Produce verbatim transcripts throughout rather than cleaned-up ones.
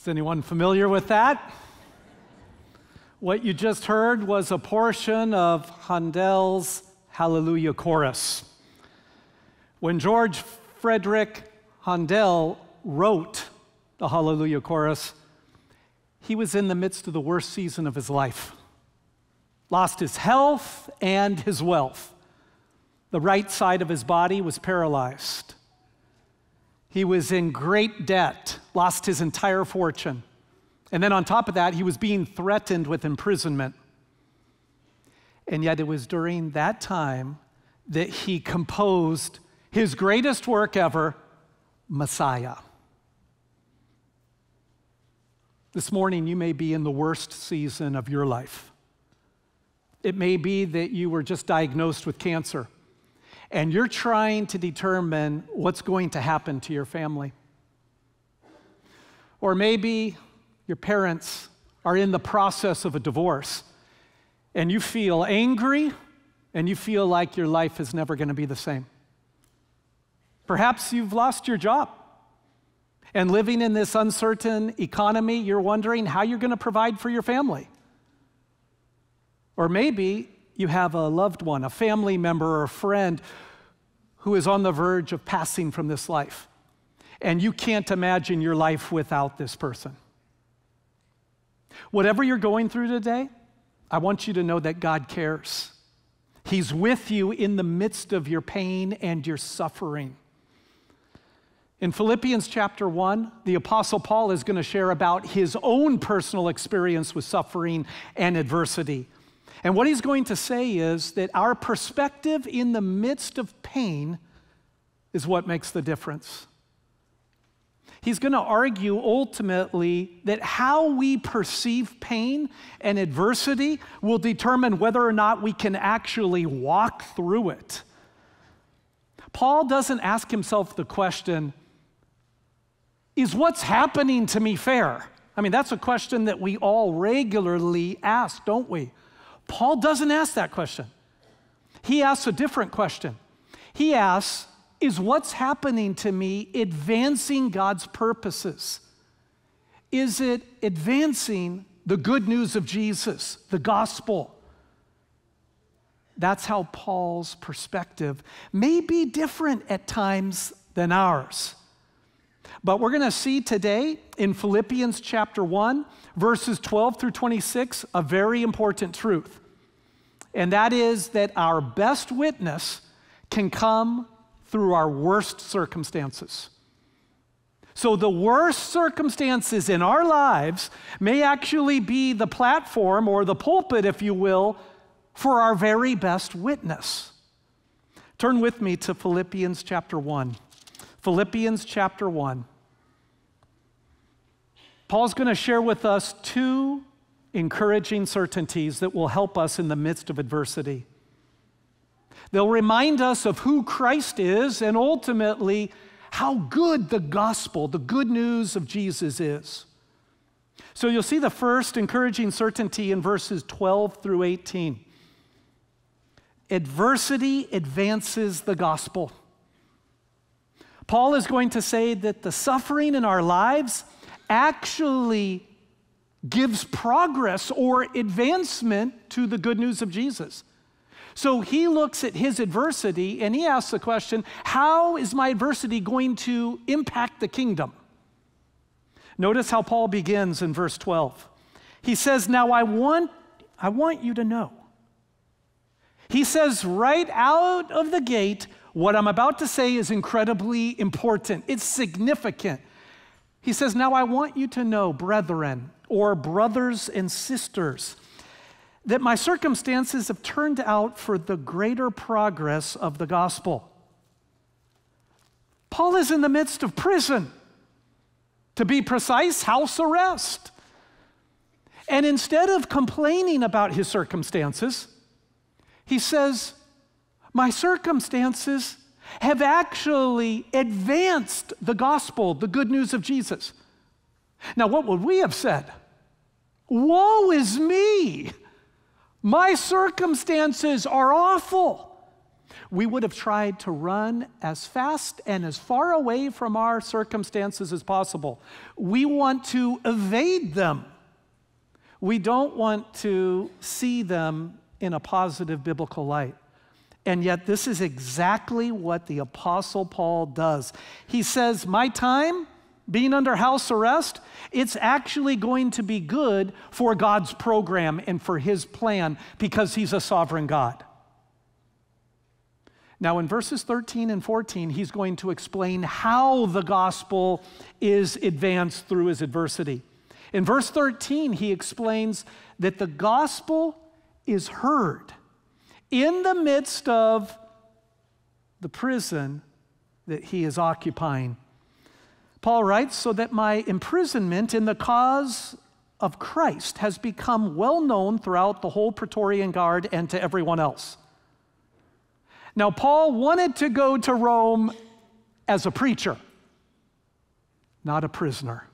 Is anyone familiar with that? What you just heard was a portion of Handel's Hallelujah Chorus. When George Frederick Handel wrote the Hallelujah Chorus, he was in the midst of the worst season of his life. Lost his health and his wealth. The right side of his body was paralyzed. He was in great debt, lost his entire fortune. And then on top of that, he was being threatened with imprisonment. And yet it was during that time that he composed his greatest work ever, Messiah. This morning, you may be in the worst season of your life. It may be that you were just diagnosed with cancer, and you're trying to determine what's going to happen to your family. Or maybe your parents are in the process of a divorce, and you feel angry, and you feel like your life is never going to be the same. Perhaps you've lost your job, and living in this uncertain economy, you're wondering how you're going to provide for your family. Or maybe you have a loved one, a family member or a friend who is on the verge of passing from this life, and you can't imagine your life without this person. Whatever you're going through today, I want you to know that God cares. He's with you in the midst of your pain and your suffering. In Philippians chapter one, the Apostle Paul is going to share about his own personal experience with suffering and adversity. And what he's going to say is that our perspective in the midst of pain is what makes the difference. He's going to argue ultimately that how we perceive pain and adversity will determine whether or not we can actually walk through it. Paul doesn't ask himself the question, is what's happening to me fair? I mean, that's a question that we all regularly ask, don't we? Paul doesn't ask that question. He asks a different question. He asks, is what's happening to me advancing God's purposes? Is it advancing the good news of Jesus, the gospel? That's how Paul's perspective may be different at times than ours. But we're going to see today in Philippians chapter one, verses twelve through twenty-six, a very important truth. And that is that our best witness can come through our worst circumstances. So the worst circumstances in our lives may actually be the platform or the pulpit, if you will, for our very best witness. Turn with me to Philippians chapter one. Philippians chapter one. Paul's going to share with us two encouraging certainties that will help us in the midst of adversity. They'll remind us of who Christ is and ultimately how good the gospel, the good news of Jesus is. So you'll see the first encouraging certainty in verses twelve through eighteen. Adversity advances the gospel. Paul is going to say that the suffering in our lives actually gives progress or advancement to the good news of Jesus. So he looks at his adversity and he asks the question, how is my adversity going to impact the kingdom? Notice how Paul begins in verse twelve. He says, now I want, I want you to know. He says right out of the gate, what I'm about to say is incredibly important. It's significant. He says, now I want you to know, brethren, or brothers and sisters, that my circumstances have turned out for the greater progress of the gospel. Paul is in the midst of prison. To be precise, house arrest. And instead of complaining about his circumstances, he says, my circumstances have actually advanced the gospel, the good news of Jesus. Now, what would we have said? Woe is me! My circumstances are awful. We would have tried to run as fast and as far away from our circumstances as possible. We want to evade them. We don't want to see them in a positive biblical light. And yet this is exactly what the Apostle Paul does. He says, my time being under house arrest, it's actually going to be good for God's program and for his plan because he's a sovereign God. Now in verses thirteen and fourteen, he's going to explain how the gospel is advanced through his adversity. In verse thirteen, he explains that the gospel is heard in the midst of the prison that he is occupying. Paul writes, so that my imprisonment in the cause of Christ has become well known throughout the whole Praetorian Guard and to everyone else. Now, Paul wanted to go to Rome as a preacher, not a prisoner.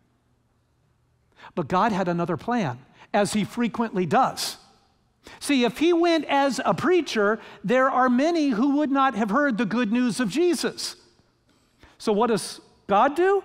But God had another plan, as he frequently does. See, if he went as a preacher, there are many who would not have heard the good news of Jesus. So what does God do?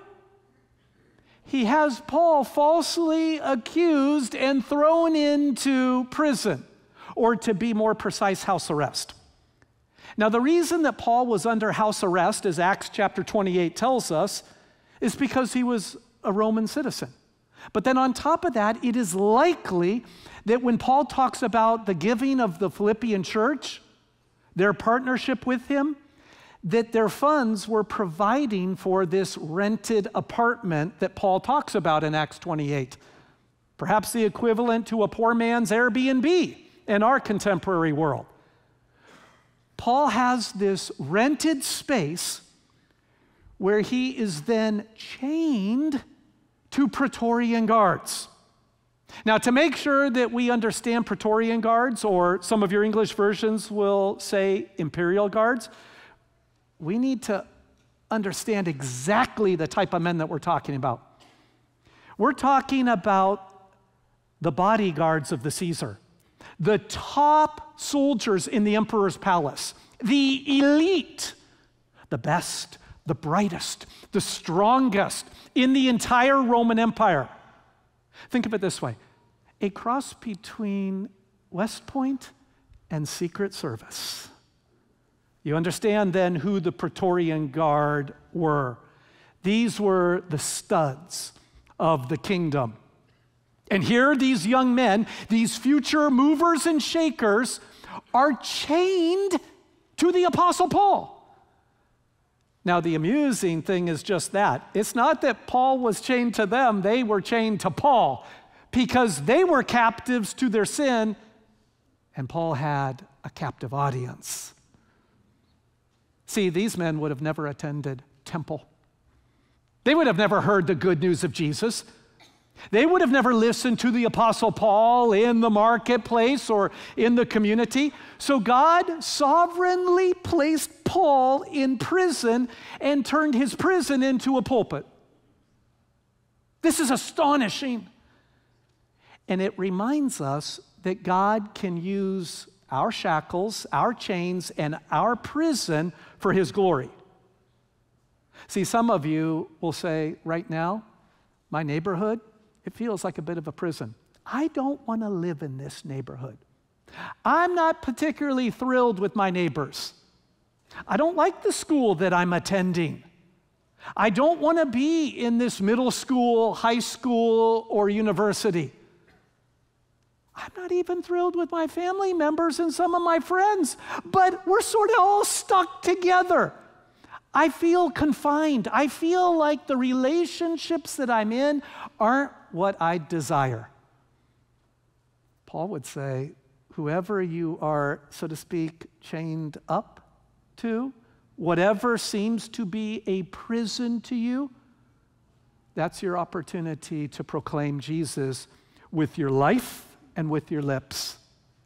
He has Paul falsely accused and thrown into prison, or to be more precise, house arrest. Now, the reason that Paul was under house arrest, as Acts chapter twenty-eight tells us, is because he was a Roman citizen. But then on top of that, it is likely that when Paul talks about the giving of the Philippian church, their partnership with him, that their funds were providing for this rented apartment that Paul talks about in Acts twenty-eight. Perhaps the equivalent to a poor man's Airbnb in our contemporary world. Paul has this rented space where he is then chained to Praetorian guards. Now, to make sure that we understand Praetorian guards, or some of your English versions will say imperial guards, we need to understand exactly the type of men that we're talking about. We're talking about the bodyguards of the Caesar, the top soldiers in the emperor's palace, the elite, the best, the brightest, the strongest in the entire Roman Empire. Think of it this way, a cross between West Point and Secret Service. You understand then who the Praetorian Guard were. These were the studs of the kingdom. And here these young men, these future movers and shakers, are chained to the Apostle Paul. Now, the amusing thing is just that. It's not that Paul was chained to them, they were chained to Paul, because they were captives to their sin, and Paul had a captive audience. See, these men would have never attended temple. They would have never heard the good news of Jesus. They would have never listened to the Apostle Paul in the marketplace or in the community. So God sovereignly placed Paul in prison and turned his prison into a pulpit. This is astonishing. And it reminds us that God can use our shackles, our chains, and our prison for his glory. See, some of you will say right now, my neighborhood, it feels like a bit of a prison. I don't want to live in this neighborhood. I'm not particularly thrilled with my neighbors. I don't like the school that I'm attending. I don't want to be in this middle school, high school, or university. I'm not even thrilled with my family members and some of my friends, but we're sort of all stuck together. I feel confined. I feel like the relationships that I'm in aren't what I desire. Paul would say, whoever you are, so to speak, chained up to, whatever seems to be a prison to you, that's your opportunity to proclaim Jesus with your life and with your lips.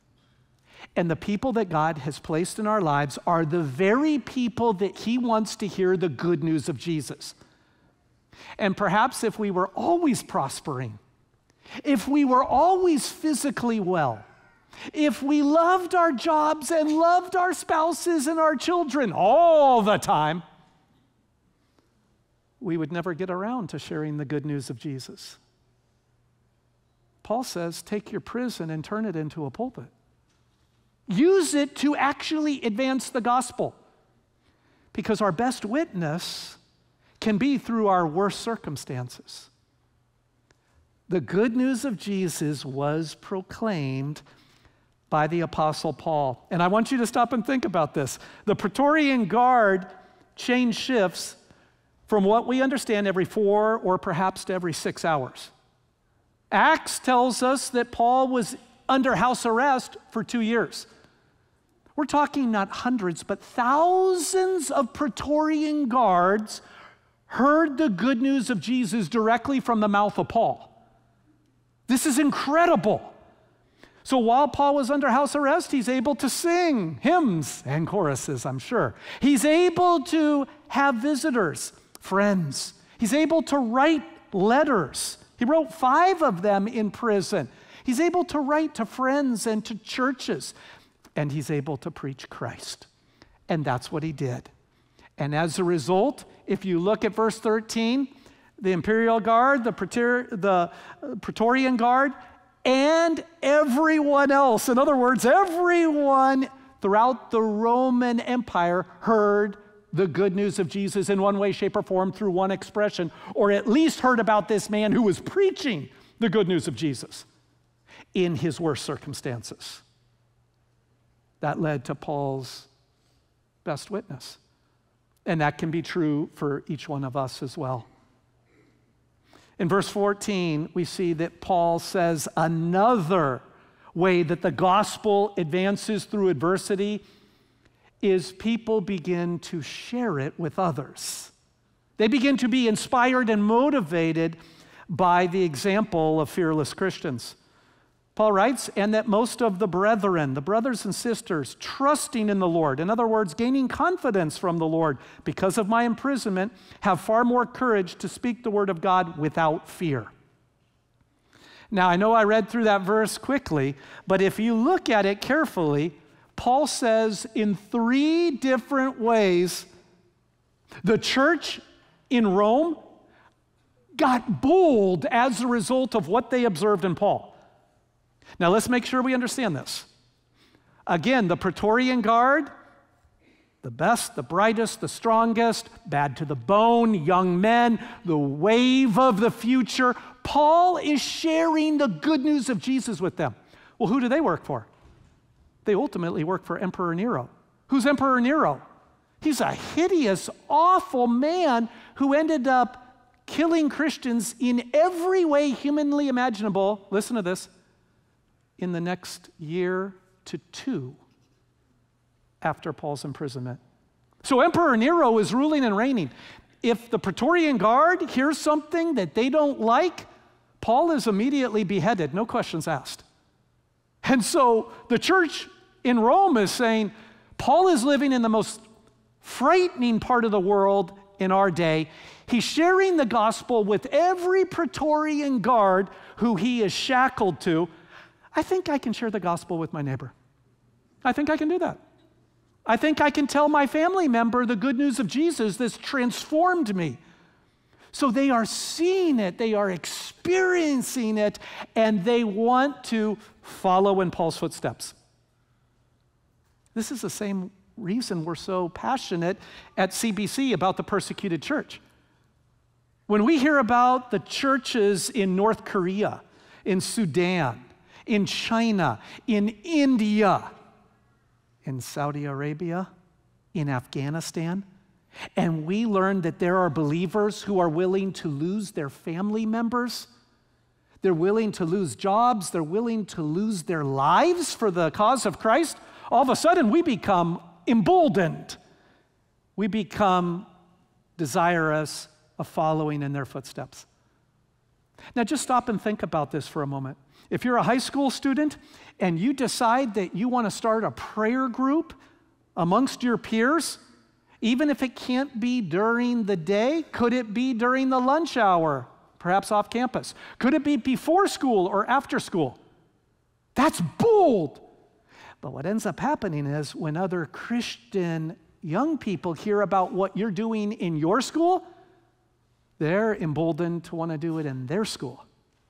And the people that God has placed in our lives are the very people that he wants to hear the good news of Jesus. And perhaps if we were always prospering, if we were always physically well, if we loved our jobs and loved our spouses and our children all the time, we would never get around to sharing the good news of Jesus. Paul says, take your prison and turn it into a pulpit. Use it to actually advance the gospel. Because our best witness can be through our worst circumstances. The good news of Jesus was proclaimed by the Apostle Paul. And I want you to stop and think about this. The Praetorian Guard changed shifts from what we understand every four or perhaps to every six hours. Acts tells us that Paul was under house arrest for two years. We're talking not hundreds, but thousands of Praetorian guards heard the good news of Jesus directly from the mouth of Paul. This is incredible. So while Paul was under house arrest, he's able to sing hymns and choruses, I'm sure. He's able to have visitors, friends. He's able to write letters. He wrote five of them in prison. He's able to write to friends and to churches. And he's able to preach Christ. And that's what he did. And as a result, if you look at verse thirteen, the imperial guard, the, Praetor- the Praetorian Guard, and everyone else, in other words, everyone throughout the Roman Empire heard the good news of Jesus in one way, shape, or form through one expression, or at least heard about this man who was preaching the good news of Jesus in his worst circumstances. That led to Paul's best witness. And that can be true for each one of us as well. In verse fourteen, we see that Paul says another way that the gospel advances through adversity is people begin to share it with others. They begin to be inspired and motivated by the example of fearless Christians. Paul writes, and that most of the brethren, the brothers and sisters, trusting in the Lord, in other words, gaining confidence from the Lord because of my imprisonment, have far more courage to speak the word of God without fear. Now, I know I read through that verse quickly, but if you look at it carefully, Paul says in three different ways, the church in Rome got bold as a result of what they observed in Paul. Now, let's make sure we understand this. Again, the Praetorian Guard, the best, the brightest, the strongest, bad to the bone, young men, the wave of the future. Paul is sharing the good news of Jesus with them. Well, who do they work for? They ultimately work for Emperor Nero. Who's Emperor Nero? He's a hideous, awful man who ended up killing Christians in every way humanly imaginable. Listen to this. In the next year to two after Paul's imprisonment. So Emperor Nero is ruling and reigning. If the Praetorian Guard hears something that they don't like, Paul is immediately beheaded, no questions asked. And so the church in Rome is saying, Paul is living in the most frightening part of the world in our day. He's sharing the gospel with every Praetorian Guard who he is shackled to. I think I can share the gospel with my neighbor. I think I can do that. I think I can tell my family member the good news of Jesus that's transformed me. So they are seeing it, they are experiencing it, and they want to follow in Paul's footsteps. This is the same reason we're so passionate at C B C about the persecuted church. When we hear about the churches in North Korea, in Sudan, in China, in India, in Saudi Arabia, in Afghanistan, and we learn that there are believers who are willing to lose their family members, they're willing to lose jobs, they're willing to lose their lives for the cause of Christ, all of a sudden we become emboldened. We become desirous of following in their footsteps. Now just stop and think about this for a moment. If you're a high school student and you decide that you want to start a prayer group amongst your peers, even if it can't be during the day, could it be during the lunch hour, perhaps off campus? Could it be before school or after school? That's bold. But what ends up happening is when other Christian young people hear about what you're doing in your school, they're emboldened to want to do it in their school.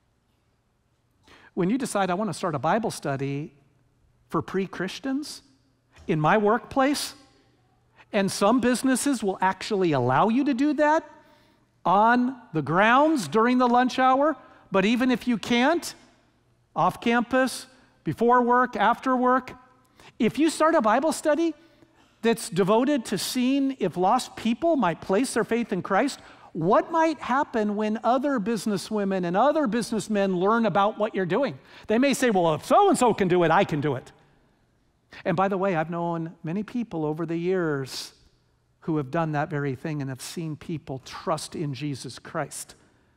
When you decide, I want to start a Bible study for pre-Christians in my workplace, and some businesses will actually allow you to do that on the grounds during the lunch hour, but even if you can't, off campus, before work, after work, if you start a Bible study that's devoted to seeing if lost people might place their faith in Christ, what might happen when other businesswomen and other businessmen learn about what you're doing? They may say, well, if so-and-so can do it, I can do it. And by the way, I've known many people over the years who have done that very thing and have seen people trust in Jesus Christ.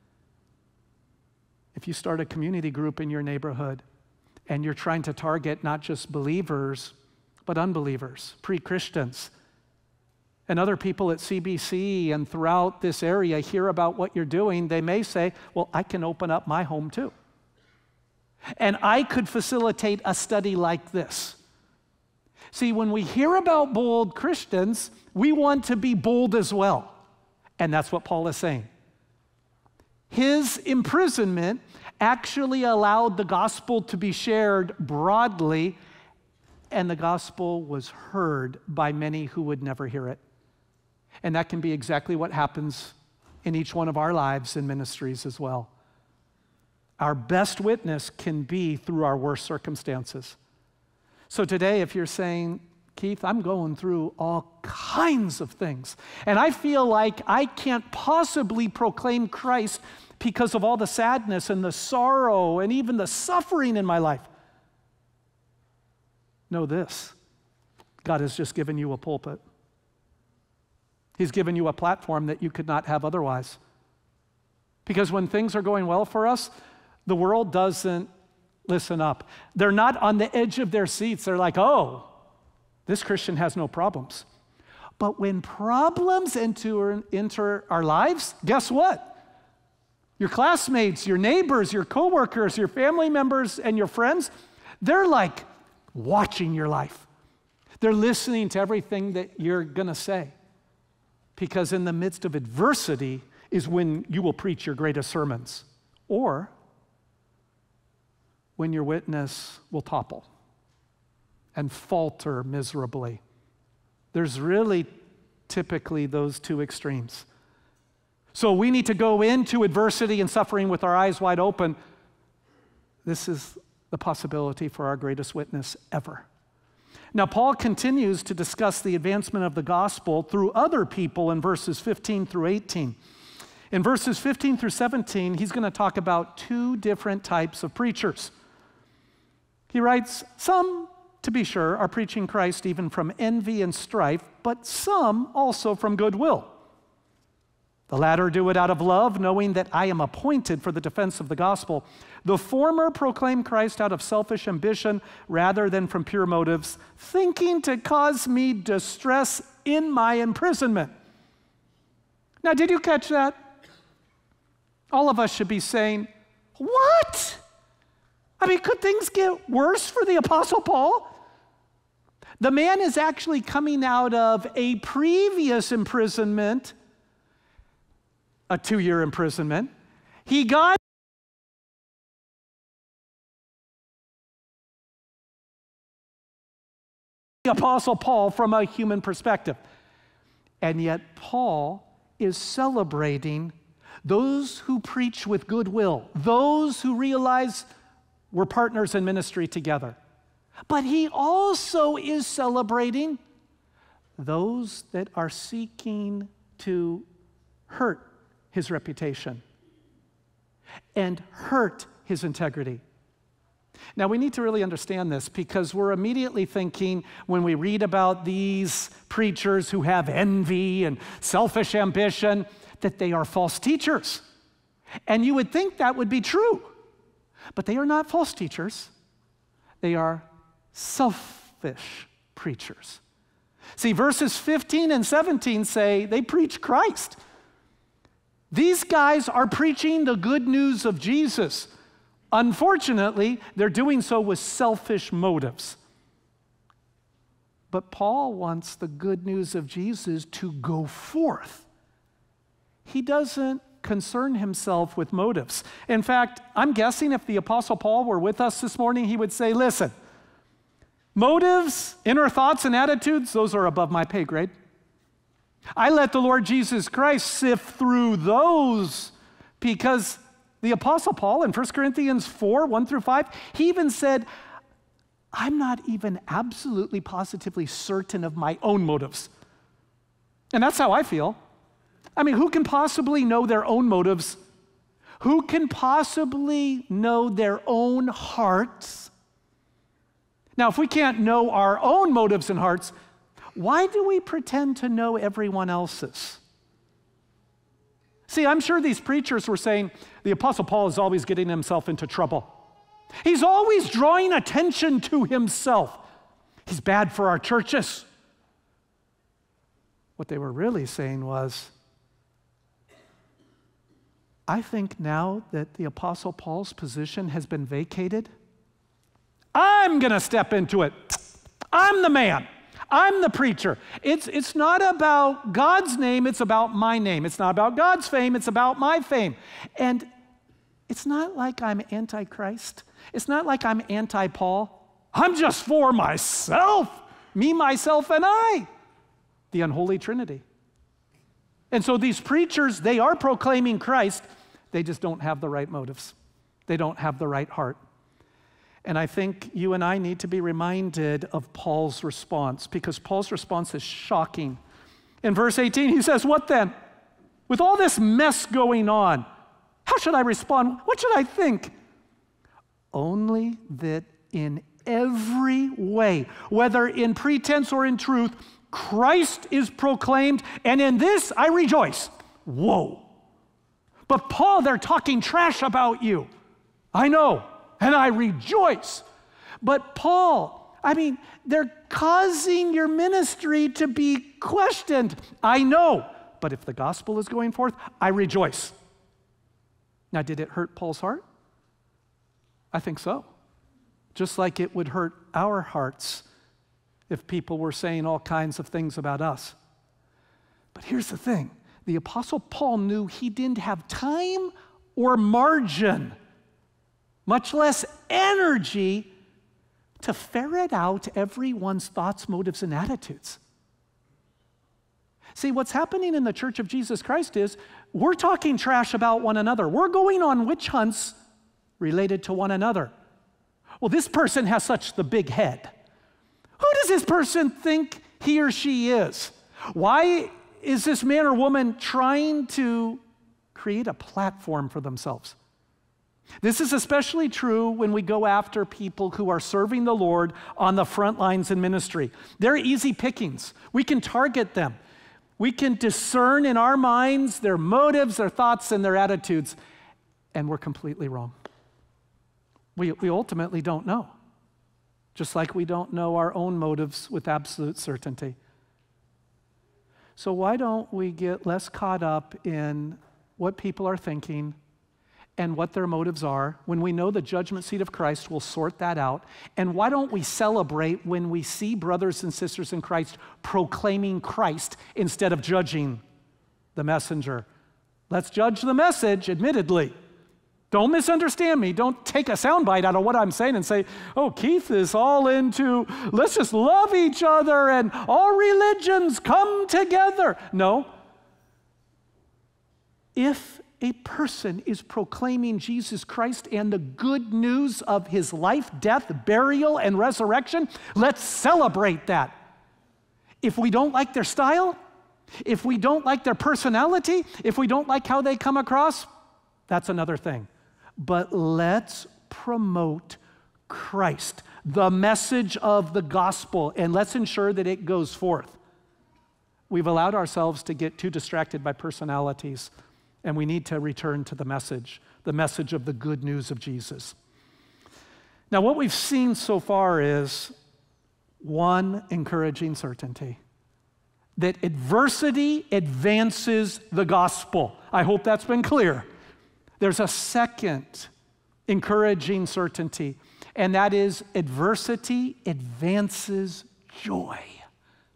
If you start a community group in your neighborhood and you're trying to target not just believers, but unbelievers, pre-Christians, and other people at C B C and throughout this area hear about what you're doing, they may say, well, I can open up my home too. And I could facilitate a study like this. See, when we hear about bold Christians, we want to be bold as well. And that's what Paul is saying. His imprisonment actually allowed the gospel to be shared broadly, and the gospel was heard by many who would never hear it. And that can be exactly what happens in each one of our lives and ministries as well. Our best witness can be through our worst circumstances. So today, if you're saying, Keith, I'm going through all kinds of things, and I feel like I can't possibly proclaim Christ because of all the sadness and the sorrow and even the suffering in my life, know this: God has just given you a pulpit. He's given you a platform that you could not have otherwise. Because when things are going well for us, the world doesn't listen up. They're not on the edge of their seats. They're like, oh, this Christian has no problems. But when problems enter, enter our lives, guess what? Your classmates, your neighbors, your coworkers, your family members, and your friends, they're like watching your life. They're listening to everything that you're going to say. Because in the midst of adversity is when you will preach your greatest sermons, or when your witness will topple and falter miserably. There's really typically those two extremes. So we need to go into adversity and suffering with our eyes wide open. This is the possibility for our greatest witness ever. Now, Paul continues to discuss the advancement of the gospel through other people in verses fifteen through eighteen. In verses fifteen through seventeen, he's going to talk about two different types of preachers. He writes, some, to be sure, are preaching Christ even from envy and strife, but some also from goodwill. The latter do it out of love, knowing that I am appointed for the defense of the gospel. The former proclaim Christ out of selfish ambition rather than from pure motives, thinking to cause me distress in my imprisonment. Now, did you catch that? All of us should be saying, what? I mean, could things get worse for the Apostle Paul? The man is actually coming out of a previous imprisonment, a two-year imprisonment. He got the Apostle Paul from a human perspective. And yet Paul is celebrating those who preach with goodwill, those who realize we're partners in ministry together. But he also is celebrating those that are seeking to hurt his reputation and hurt his integrity. Now, we need to really understand this because we're immediately thinking when we read about these preachers who have envy and selfish ambition that they are false teachers. And you would think that would be true. But they are not false teachers. They are selfish preachers. See, verses fifteen and seventeen say they preach Christ. These guys are preaching the good news of Jesus. Unfortunately, they're doing so with selfish motives. But Paul wants the good news of Jesus to go forth. He doesn't concern himself with motives. In fact, I'm guessing if the Apostle Paul were with us this morning, he would say, listen, motives, inner thoughts, and attitudes, those are above my pay grade. I let the Lord Jesus Christ sift through those, because the Apostle Paul in First Corinthians four, one through five, he even said, I'm not even absolutely positively certain of my own motives. And that's how I feel. I mean, who can possibly know their own motives? Who can possibly know their own hearts? Now, if we can't know our own motives and hearts, why do we pretend to know everyone else's? See, I'm sure these preachers were saying the Apostle Paul is always getting himself into trouble. He's always drawing attention to himself. He's bad for our churches. What they were really saying was, I think now that the Apostle Paul's position has been vacated, I'm going to step into it. I'm the man. I'm the preacher. It's, it's not about God's name, it's about my name. It's not about God's fame, it's about my fame. And it's not like I'm anti-Christ. It's not like I'm anti-Paul. I'm just for myself, me, myself, and I, the unholy Trinity. And so these preachers, they are proclaiming Christ, they just don't have the right motives. They don't have the right heart. And I think you and I need to be reminded of Paul's response, because Paul's response is shocking. In verse eighteen, he says, what then? With all this mess going on, how should I respond? What should I think? Only that in every way, whether in pretense or in truth, Christ is proclaimed, and in this I rejoice. Whoa. But Paul, they're talking trash about you. I know. And I rejoice. But Paul, I mean, they're causing your ministry to be questioned. I know. But if the gospel is going forth, I rejoice. Now, did it hurt Paul's heart? I think so. Just like it would hurt our hearts if people were saying all kinds of things about us. But here's the thing. The Apostle Paul knew he didn't have time or margin, much less energy, to ferret out everyone's thoughts, motives, and attitudes. See, what's happening in the Church of Jesus Christ is we're talking trash about one another. We're going on witch hunts related to one another. Well, this person has such the big head. Who does this person think he or she is? Why is this man or woman trying to create a platform for themselves? This is especially true when we go after people who are serving the Lord on the front lines in ministry. They're easy pickings. We can target them. We can discern in our minds their motives, their thoughts, and their attitudes, and we're completely wrong. We, we ultimately don't know, just like we don't know our own motives with absolute certainty. So why don't we get less caught up in what people are thinking and what their motives are when we know the judgment seat of Christ will sort that out? And why don't we celebrate when we see brothers and sisters in Christ proclaiming Christ instead of judging the messenger? Let's judge the message, admittedly. Don't misunderstand me. Don't take a soundbite out of what I'm saying and say, oh, Keith is all into, let's just love each other and all religions come together. No. If a person is proclaiming Jesus Christ and the good news of his life, death, burial, and resurrection, let's celebrate that. If we don't like their style, if we don't like their personality, if we don't like how they come across, that's another thing. But let's promote Christ, the message of the gospel, and let's ensure that it goes forth. We've allowed ourselves to get too distracted by personalities, and we need to return to the message, the message of the good news of Jesus. Now, what we've seen so far is one encouraging certainty, that adversity advances the gospel. I hope that's been clear. There's a second encouraging certainty, and that is adversity advances joy.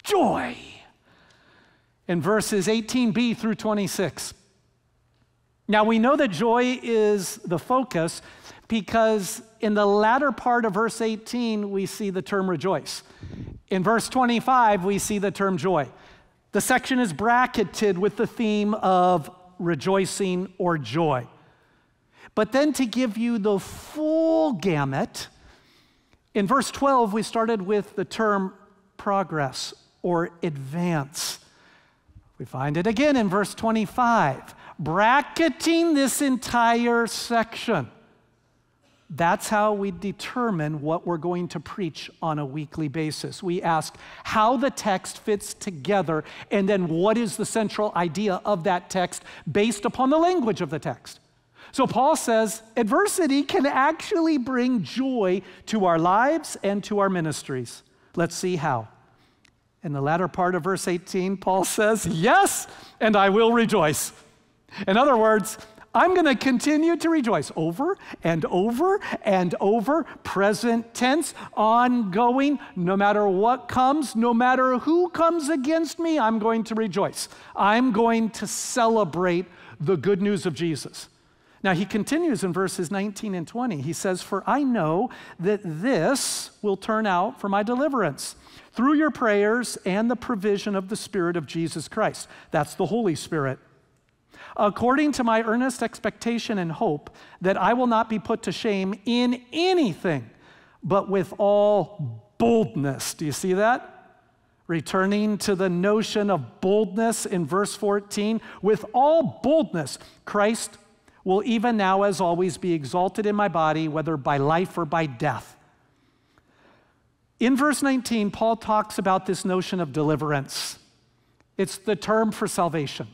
joy. In verses eighteen b through twenty-six. Now we know that joy is the focus because in the latter part of verse eighteen, we see the term rejoice. In verse twenty-five, we see the term joy. The section is bracketed with the theme of rejoicing or joy. But then to give you the full gamut, in verse twelve, we started with the term progress or advance. We find it again in verse twenty-five, bracketing this entire section. That's how we determine what we're going to preach on a weekly basis. We ask how the text fits together, and then what is the central idea of that text based upon the language of the text. So Paul says adversity can actually bring joy to our lives and to our ministries. Let's see how. In the latter part of verse eighteen, Paul says, yes, and I will rejoice. In other words, I'm going to continue to rejoice over and over and over, present tense, ongoing, no matter what comes, no matter who comes against me, I'm going to rejoice. I'm going to celebrate the good news of Jesus. Now, he continues in verses nineteen and twenty. He says, for I know that this will turn out for my deliverance through your prayers and the provision of the Spirit of Jesus Christ. That's the Holy Spirit. According to my earnest expectation and hope that I will not be put to shame in anything, but with all boldness. Do you see that? Returning to the notion of boldness in verse fourteen, with all boldness, Christ will even now as always be exalted in my body, whether by life or by death. In verse nineteen, Paul talks about this notion of deliverance. It's the term for salvation.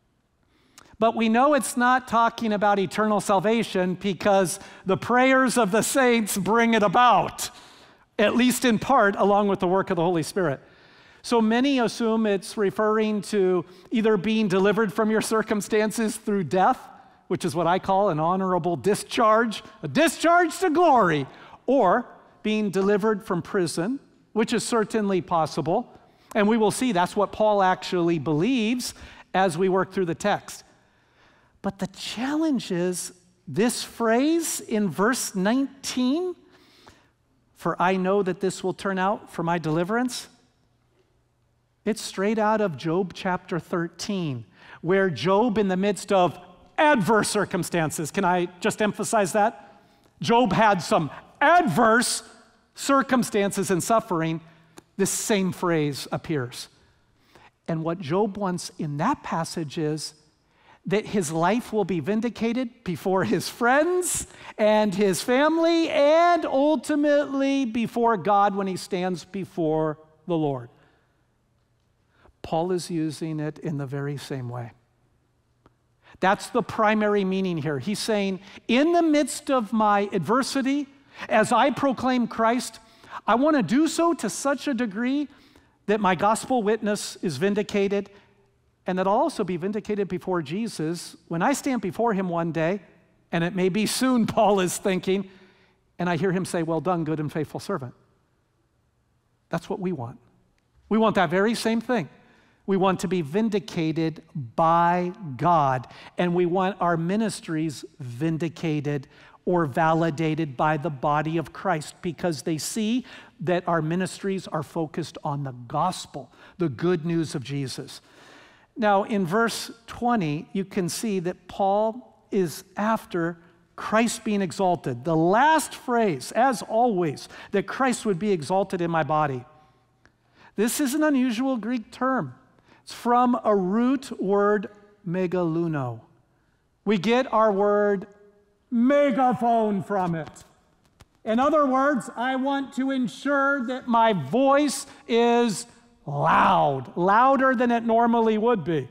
But we know it's not talking about eternal salvation because the prayers of the saints bring it about, at least in part, along with the work of the Holy Spirit. So many assume it's referring to either being delivered from your circumstances through death, which is what I call an honorable discharge, a discharge to glory, or being delivered from prison, which is certainly possible. And we will see that's what Paul actually believes as we work through the text. But the challenge is this phrase in verse nineteen, for I know that this will turn out for my deliverance. It's straight out of Job chapter thirteen, where Job, in the midst of adverse circumstances, can I just emphasize that? Job had some adverse circumstances and suffering. This same phrase appears. And what Job wants in that passage is that his life will be vindicated before his friends and his family and ultimately before God when he stands before the Lord. Paul is using it in the very same way. That's the primary meaning here. He's saying, in the midst of my adversity, as I proclaim Christ, I want to do so to such a degree that my gospel witness is vindicated, and that I'll also be vindicated before Jesus when I stand before him one day, and it may be soon, Paul is thinking, and I hear him say, well done, good and faithful servant. That's what we want. We want that very same thing. We want to be vindicated by God, and we want our ministries vindicated or validated by the body of Christ because they see that our ministries are focused on the gospel, the good news of Jesus. Now, in verse twenty, you can see that Paul is after Christ being exalted. The last phrase, as always, that Christ would be exalted in my body. This is an unusual Greek term. It's from a root word, megaluno. We get our word megaphone from it. In other words, I want to ensure that my voice is loud, louder than it normally would be.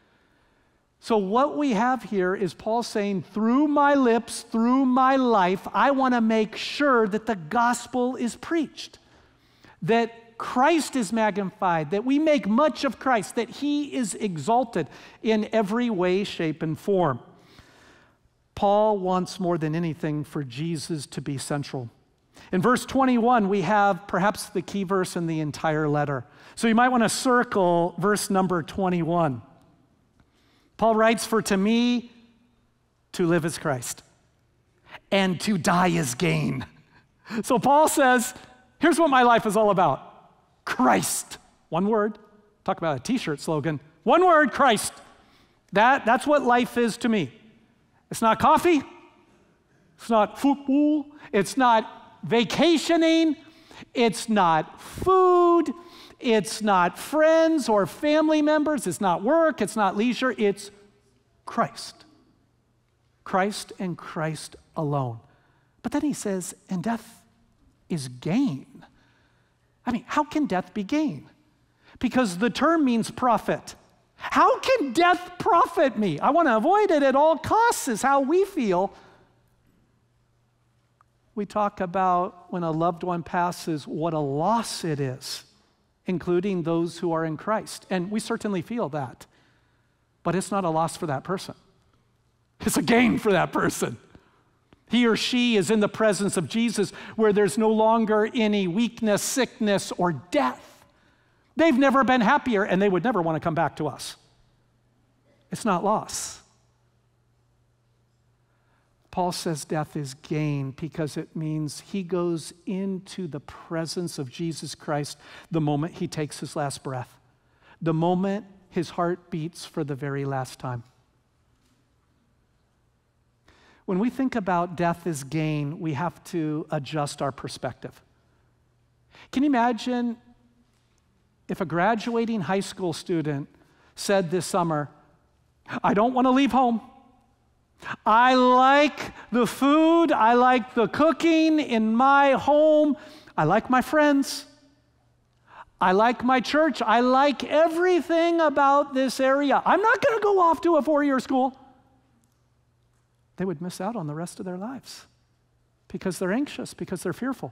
So what we have here is Paul saying, through my lips, through my life, I want to make sure that the gospel is preached, that Christ is magnified, that we make much of Christ, that he is exalted in every way, shape, and form. Paul wants more than anything for Jesus to be central. In verse twenty-one, we have perhaps the key verse in the entire letter. So you might want to circle verse number twenty-one. Paul writes, "For to me, to live is Christ, and to die is gain." So Paul says, here's what my life is all about. Christ. One word. Talk about a t-shirt slogan. One word, Christ. That, that's what life is to me. It's not coffee. It's not football. It's not vacationing. It's not food. It's not friends or family members. It's not work. It's not leisure. It's Christ. Christ and Christ alone. But then he says, and death is gain. I mean, how can death be gain? Because the term means profit. How can death profit me? I want to avoid it at all costs, is how we feel. We talk about when a loved one passes, what a loss it is, including those who are in Christ. And we certainly feel that. But it's not a loss for that person. It's a gain for that person. He or she is in the presence of Jesus where there's no longer any weakness, sickness, or death. They've never been happier, and they would never want to come back to us. It's not loss. Paul says death is gain because it means he goes into the presence of Jesus Christ the moment he takes his last breath, the moment his heart beats for the very last time. When we think about death as gain, we have to adjust our perspective. Can you imagine if a graduating high school student said this summer, I don't want to leave home. I like the food, I like the cooking in my home, I like my friends, I like my church, I like everything about this area. I'm not going to go off to a four-year school. They would miss out on the rest of their lives because they're anxious, because they're fearful.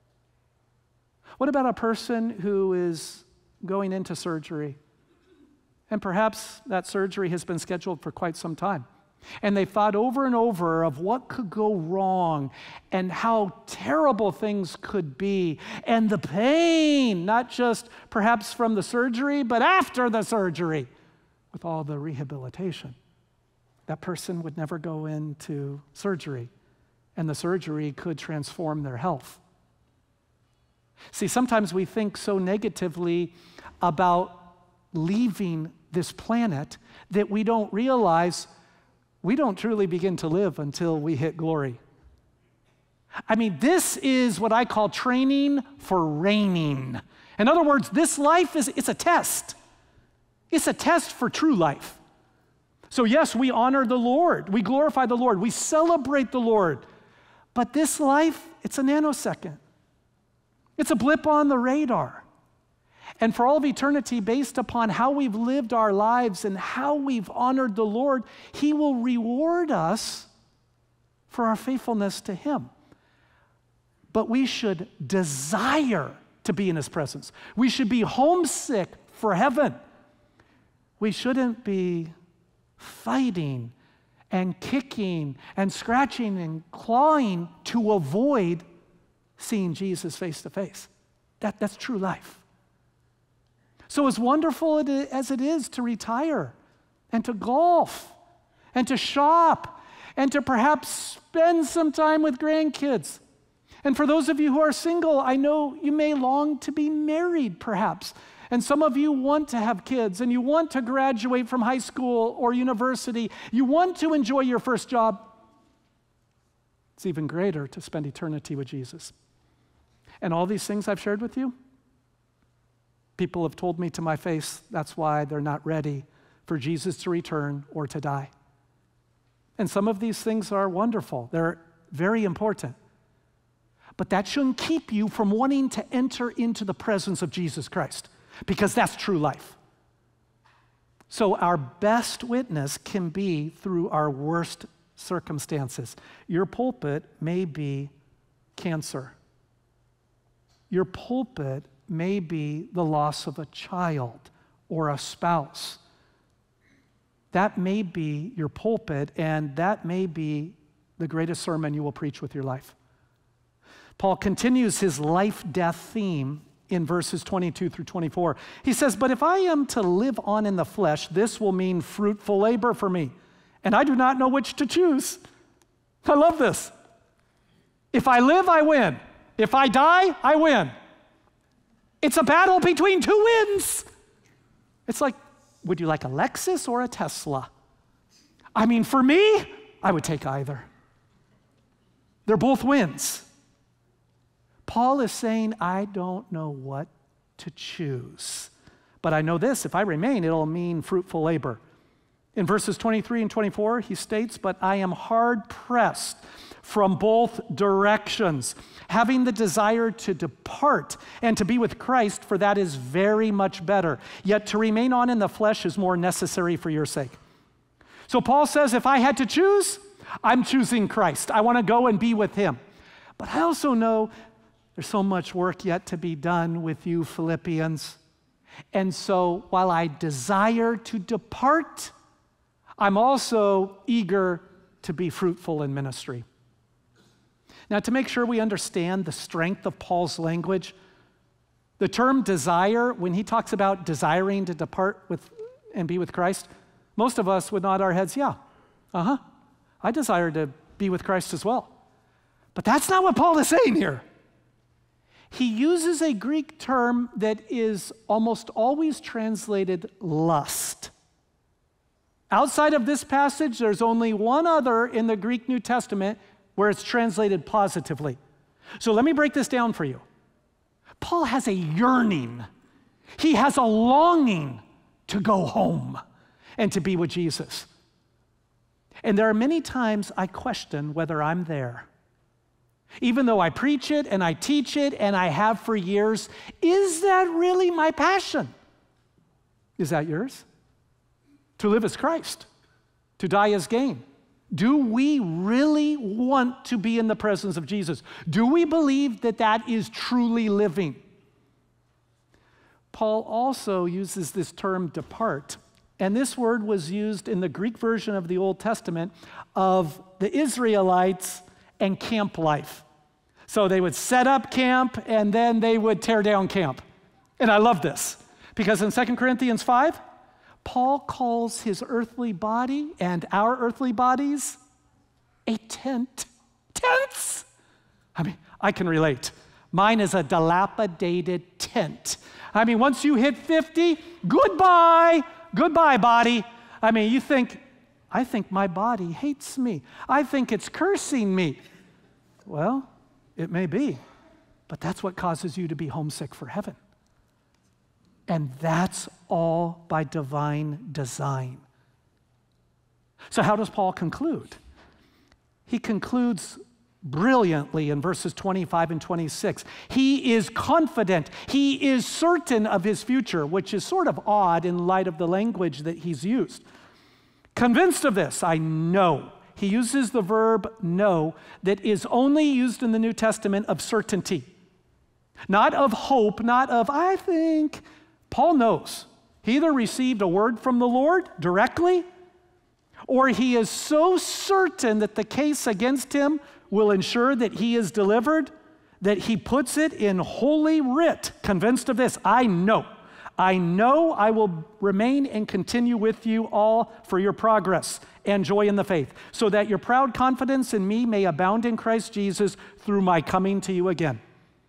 What about a person who is going into surgery, and perhaps that surgery has been scheduled for quite some time, and they thought over and over of what could go wrong and how terrible things could be, and the pain, not just perhaps from the surgery, but after the surgery with all the rehabilitation? That person would never go into surgery, and the surgery could transform their health. See, sometimes we think so negatively about leaving this planet that we don't realize we don't truly begin to live until we hit glory. I mean, this is what I call training for reigning. In other words, this life is it's a test. It's a test for true life. So yes, we honor the Lord, we glorify the Lord, we celebrate the Lord, but this life, it's a nanosecond. It's a blip on the radar. And for all of eternity, based upon how we've lived our lives and how we've honored the Lord, He will reward us for our faithfulness to Him. But we should desire to be in His presence. We should be homesick for heaven. We shouldn't be fighting and kicking and scratching and clawing to avoid seeing Jesus face to face. That, that's true life. So as wonderful as it is to retire and to golf and to shop and to perhaps spend some time with grandkids, and for those of you who are single, I know you may long to be married perhaps. And some of you want to have kids, and you want to graduate from high school or university. You want to enjoy your first job. It's even greater to spend eternity with Jesus. And all these things I've shared with you, people have told me to my face that's why they're not ready for Jesus to return or to die. And some of these things are wonderful. They're very important. But that shouldn't keep you from wanting to enter into the presence of Jesus Christ, because that's true life. So our best witness can be through our worst circumstances. Your pulpit may be cancer. Your pulpit may be the loss of a child or a spouse. That may be your pulpit, and that may be the greatest sermon you will preach with your life. Paul continues his life-death theme in verses twenty-two through twenty-four. He says, "But if I am to live on in the flesh, this will mean fruitful labor for me, and I do not know which to choose." I love this. If I live, I win. If I die, I win. It's a battle between two wins. It's like, would you like a Lexus or a Tesla? I mean, for me, I would take either. They're both wins. Paul is saying, I don't know what to choose. But I know this, if I remain, it'll mean fruitful labor. In verses twenty-three and twenty-four, he states, "But I am hard-pressed from both directions, having the desire to depart and to be with Christ, for that is very much better. Yet to remain on in the flesh is more necessary for your sake." So Paul says, if I had to choose, I'm choosing Christ. I want to go and be with him. But I also know there's so much work yet to be done with you, Philippians. And so while I desire to depart, I'm also eager to be fruitful in ministry. Now, to make sure we understand the strength of Paul's language, the term desire, when he talks about desiring to depart with and be with Christ, most of us would nod our heads, yeah, uh-huh, I desire to be with Christ as well. But that's not what Paul is saying here. He uses a Greek term that is almost always translated lust. Outside of this passage, there's only one other in the Greek New Testament where it's translated positively. So let me break this down for you. Paul has a yearning. He has a longing to go home and to be with Jesus. And there are many times I question whether I'm there. Even though I preach it and I teach it and I have for years, is that really my passion? Is that yours? To live as Christ, to die as gain. Do we really want to be in the presence of Jesus? Do we believe that that is truly living? Paul also uses this term depart, and this word was used in the Greek version of the Old Testament of the Israelites and camp life. So they would set up camp and then they would tear down camp. And I love this because in Second Corinthians five, Paul calls his earthly body and our earthly bodies a tent. Tents! I mean, I can relate. Mine is a dilapidated tent. I mean, once you hit fifty, goodbye, goodbye, body. I mean, you think, I think my body hates me. I think it's cursing me. Well, it may be, but that's what causes you to be homesick for heaven. And that's all by divine design. So how does Paul conclude? He concludes brilliantly in verses twenty-five and twenty-six. He is confident. He is certain of his future, which is sort of odd in light of the language that he's used. Convinced of this, I know. He uses the verb know that is only used in the New Testament of certainty. Not of hope, not of I think. Paul knows. He either received a word from the Lord directly, or he is so certain that the case against him will ensure that he is delivered, that he puts it in holy writ, convinced of this, I know. I know I will remain and continue with you all for your progress and joy in the faith, so that your proud confidence in me may abound in Christ Jesus through my coming to you again.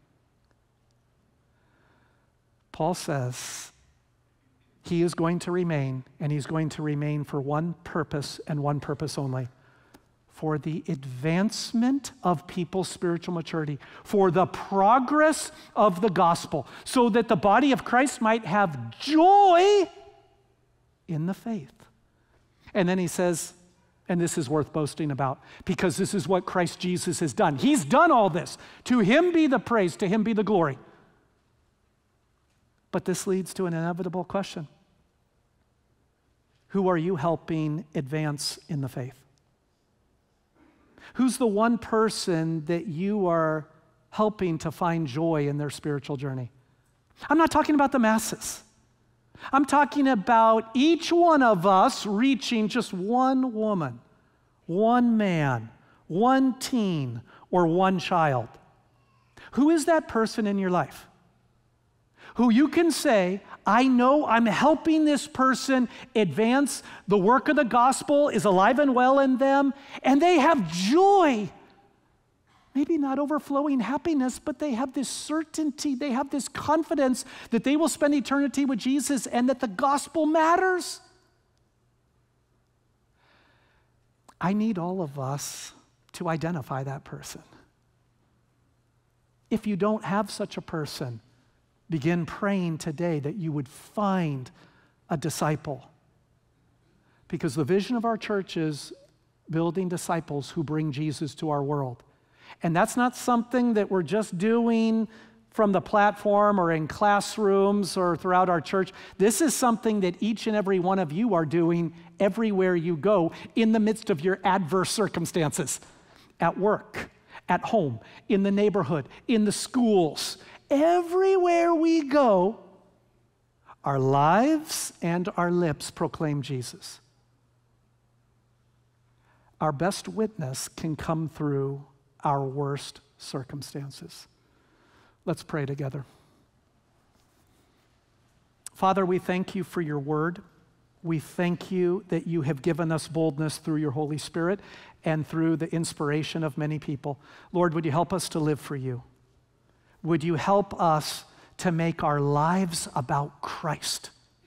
Paul says he is going to remain, and he's going to remain for one purpose and one purpose only: for the advancement of people's spiritual maturity, for the progress of the gospel, so that the body of Christ might have joy in the faith. And then he says, and this is worth boasting about, because this is what Christ Jesus has done. He's done all this. To him be the praise, to him be the glory. But this leads to an inevitable question. Who are you helping advance in the faith? Who's the one person that you are helping to find joy in their spiritual journey? I'm not talking about the masses. I'm talking about each one of us reaching just one woman, one man, one teen, or one child. Who is that person in your life who you can say, I know I'm helping this person advance, the work of the gospel is alive and well in them, and they have joy. Maybe not overflowing happiness, but they have this certainty, they have this confidence that they will spend eternity with Jesus and that the gospel matters. I need all of us to identify that person. If you don't have such a person, begin praying today that you would find a disciple. Because the vision of our church is building disciples who bring Jesus to our world. And that's not something that we're just doing from the platform or in classrooms or throughout our church. This is something that each and every one of you are doing everywhere you go in the midst of your adverse circumstances, at work, at home, in the neighborhood, in the schools. Everywhere we go, our lives and our lips proclaim Jesus. Our best witness can come through our worst circumstances. Let's pray together. Father, we thank you for your word. We thank you that you have given us boldness through your Holy Spirit and through the inspiration of many people. Lord, would you help us to live for you? Would you help us to make our lives about Christ?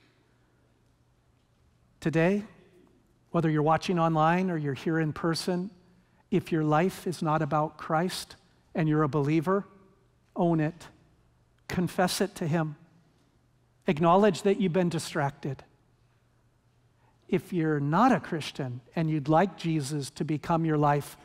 Today, whether you're watching online or you're here in person, if your life is not about Christ and you're a believer, own it. Confess it to him. Acknowledge that you've been distracted. If you're not a Christian and you'd like Jesus to become your life,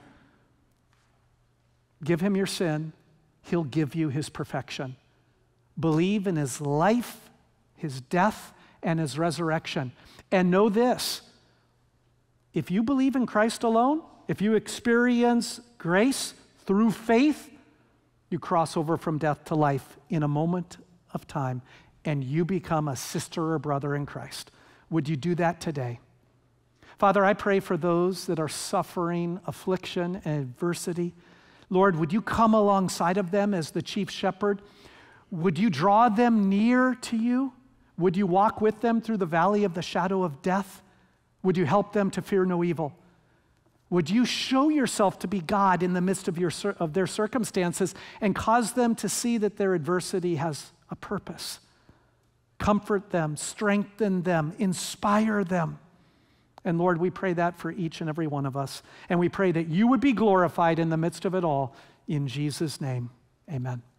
give him your sin. He'll give you his perfection. Believe in his life, his death, and his resurrection. And know this, if you believe in Christ alone, if you experience grace through faith, you cross over from death to life in a moment of time, and you become a sister or brother in Christ. Would you do that today? Father, I pray for those that are suffering affliction and adversity. Lord, would you come alongside of them as the chief shepherd? Would you draw them near to you? Would you walk with them through the valley of the shadow of death? Would you help them to fear no evil? Would you show yourself to be God in the midst of, your, of their circumstances and cause them to see that their adversity has a purpose? Comfort them, strengthen them, inspire them. And Lord, we pray that for each and every one of us. And we pray that you would be glorified in the midst of it all. In Jesus' name, amen.